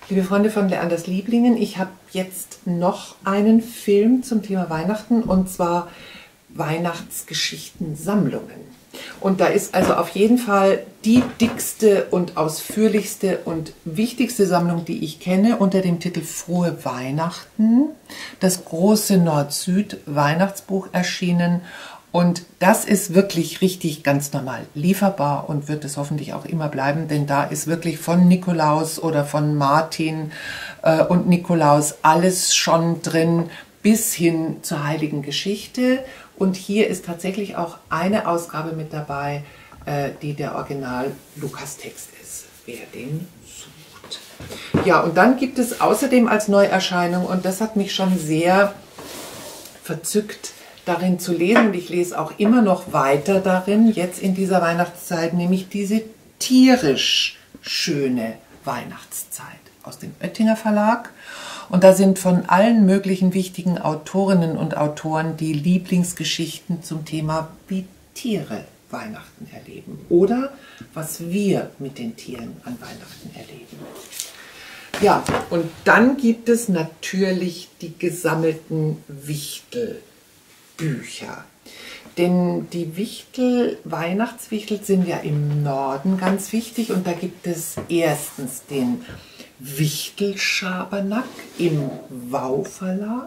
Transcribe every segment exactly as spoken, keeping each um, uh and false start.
Liebe Freunde von Leanders Lieblingen, ich habe jetzt noch einen Film zum Thema Weihnachten, und zwar Weihnachtsgeschichten-Sammlungen. Und da ist also auf jeden Fall die dickste und ausführlichste und wichtigste Sammlung, die ich kenne, unter dem Titel Frohe Weihnachten, das große Nord-Süd-Weihnachtsbuch erschienen. Und das ist wirklich richtig ganz normal lieferbar und wird es hoffentlich auch immer bleiben, denn da ist wirklich von Nikolaus oder von Martin äh, und Nikolaus alles schon drin, bis hin zur Heiligen Geschichte. Und hier ist tatsächlich auch eine Ausgabe mit dabei, äh, die der Original-Lukas-Text ist, wer den sucht. Ja, und dann gibt es außerdem als Neuerscheinung, und das hat mich schon sehr verzückt, darin zu lesen, und ich lese auch immer noch weiter darin, jetzt in dieser Weihnachtszeit, nämlich diese tierisch schöne Weihnachtszeit aus dem Oettinger Verlag. Und da sind von allen möglichen wichtigen Autorinnen und Autoren die Lieblingsgeschichten zum Thema, wie Tiere Weihnachten erleben oder was wir mit den Tieren an Weihnachten erleben. Ja, und dann gibt es natürlich die gesammelten Wichtelbücher. Denn die Wichtel, Weihnachtswichtel sind ja im Norden ganz wichtig, und da gibt es erstens den Wichtelschabernack im Wau Verlag.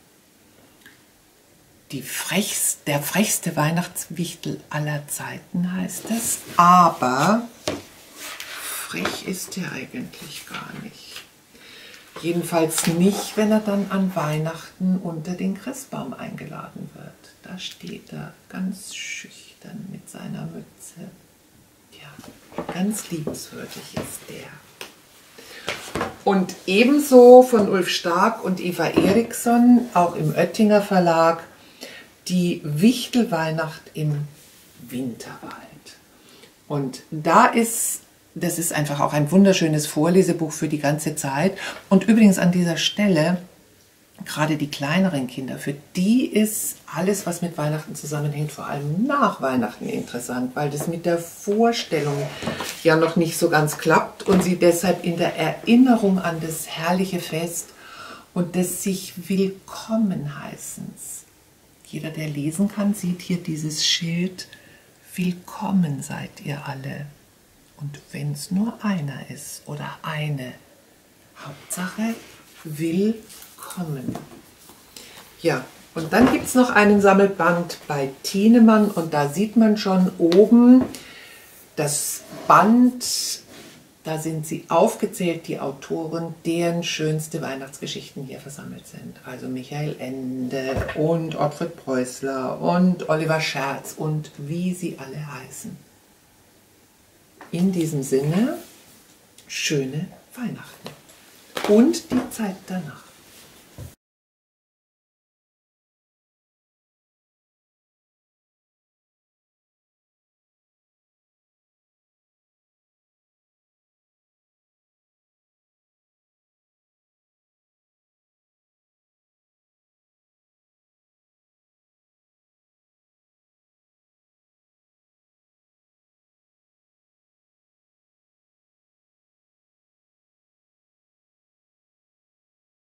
Die frechst, der frechste Weihnachtswichtel aller Zeiten heißt es, aber frech ist er eigentlich gar nicht. Jedenfalls nicht, wenn er dann an Weihnachten unter den Christbaum eingeladen wird. Da steht er ganz schüchtern mit seiner Mütze. Ja, ganz liebenswürdig ist der. Und ebenso von Ulf Stark und Eva Eriksson, auch im Oettinger Verlag, die Wichtelweihnacht im Winterwald. Und da ist, das ist einfach auch ein wunderschönes Vorlesebuch für die ganze Zeit. Und übrigens an dieser Stelle, gerade die kleineren Kinder, für die ist alles, was mit Weihnachten zusammenhängt, vor allem nach Weihnachten interessant, weil das mit der Vorstellung ja noch nicht so ganz klappt und sie deshalb in der Erinnerung an das herrliche Fest und des sich Willkommenheißens. Jeder, der lesen kann, sieht hier dieses Schild: Willkommen seid ihr alle. Und wenn es nur einer ist oder eine, Hauptsache willkommen. Ja, und dann gibt es noch einen Sammelband bei Thienemann, und da sieht man schon oben das Band, da sind sie aufgezählt, die Autoren, deren schönste Weihnachtsgeschichten hier versammelt sind. Also Michael Ende und Ottfried Preußler und Oliver Scherz und wie sie alle heißen. In diesem Sinne, schöne Weihnachten und die Zeit danach.